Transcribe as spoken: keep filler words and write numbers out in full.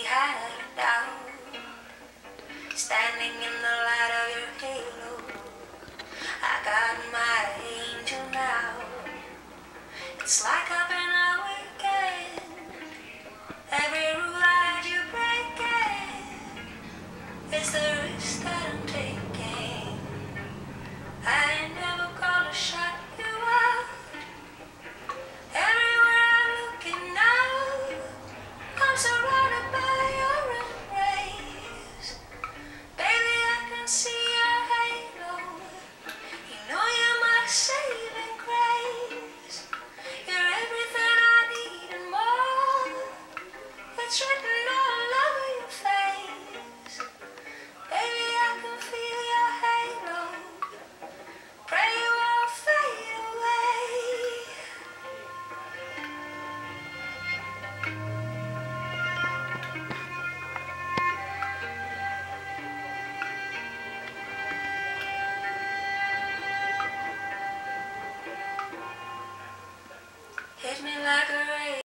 had a doubt. Standing in the light of your halo, I got my angel now. It's like I've been awakened. Every rule that you break it is the risk that I'm taking. I ain't never gonna shut you out. Everywhere I'm looking now, I'm surrounded by your embrace. Baby, I can see your halo. You know you're my saving grace. You're everything I need and more. It's written all over your face. Baby, I can feel your halo. Pray you won't fade away. Hit me like a